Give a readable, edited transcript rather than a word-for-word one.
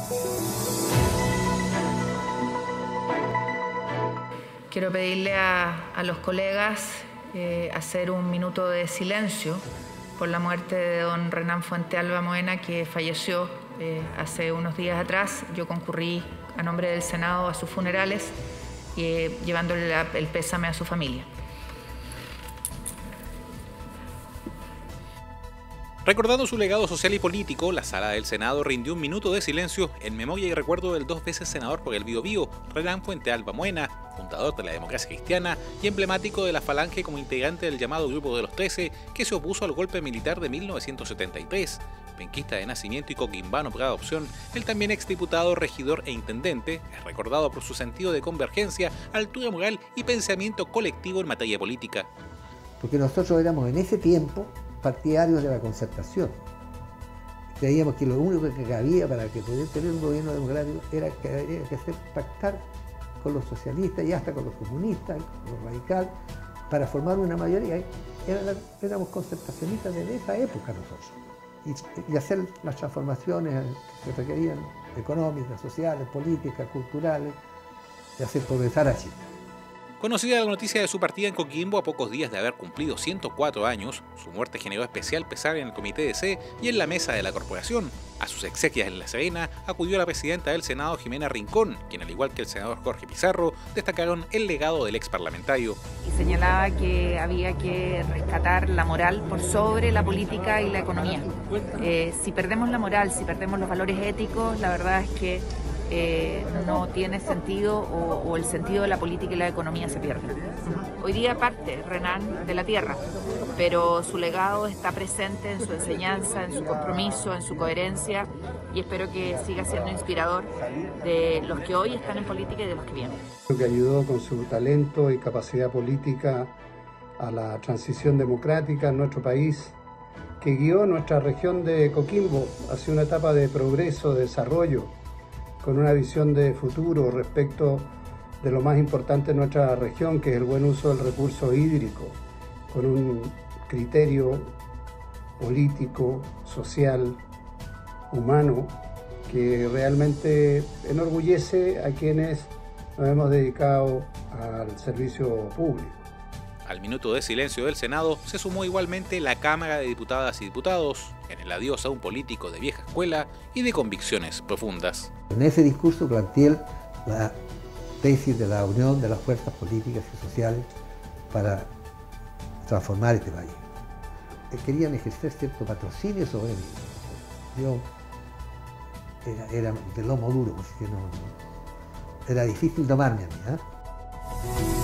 Quiero pedirle a los colegas hacer un minuto de silencio por la muerte de don Renán Fuentealba Moena, que falleció hace unos días atrás. Yo concurrí a nombre del Senado a sus funerales, llevándole el pésame a su familia. Recordando su legado social y político, la Sala del Senado rindió un minuto de silencio en memoria y recuerdo del 2 veces senador por el Biobío, Renán Fuentealba Moena, fundador de la democracia cristiana y emblemático de la Falange como integrante del llamado Grupo de los 13, que se opuso al golpe militar de 1973. Penquista de nacimiento y coquimbano por adopción, el también exdiputado, regidor e intendente es recordado por su sentido de convergencia, altura moral y pensamiento colectivo en materia política. Porque nosotros éramos en ese tiempo partidarios de la concertación. Creíamos que lo único que cabía para que pudiera tener un gobierno democrático era que había que hacer pactar con los socialistas y hasta con los comunistas, con los radicales, para formar una mayoría. Éramos concertacionistas desde esa época nosotros. Y hacer las transformaciones que requerían económicas, sociales, políticas, culturales, y hacer progresar a Chile. Conocida la noticia de su partida en Coquimbo a pocos días de haber cumplido 104 años, su muerte generó especial pesar en el Comité de C y en la mesa de la corporación. A sus exequias en La Serena acudió la presidenta del Senado, Jimena Rincón, quien, al igual que el senador Jorge Pizarro, destacaron el legado del ex parlamentario. Y señalaba que había que rescatar la moral por sobre la política y la economía. Si perdemos la moral, si perdemos los valores éticos, la verdad es que no tiene sentido o el sentido de la política y la economía se pierde. Hoy día parte Renán de la tierra, pero su legado está presente en su enseñanza, en su compromiso, en su coherencia, y espero que siga siendo inspirador de los que hoy están en política y de los que vienen. Que ayudó con su talento y capacidad política a la transición democrática en nuestro país, que guió nuestra región de Coquimbo hacia una etapa de progreso, de desarrollo, con una visión de futuro respecto de lo más importante en nuestra región, que es el buen uso del recurso hídrico, con un criterio político, social, humano, que realmente enorgullece a quienes nos hemos dedicado al servicio público. Al minuto de silencio del Senado se sumó igualmente la Cámara de Diputadas y Diputados, en el adiós a un político de vieja escuela y de convicciones profundas. En ese discurso planteé la tesis de la unión de las fuerzas políticas y sociales para transformar este país. Querían ejercer cierto patrocinio sobre mí. Yo era de lomo duro, porque era difícil tomarme a mí, ¿eh?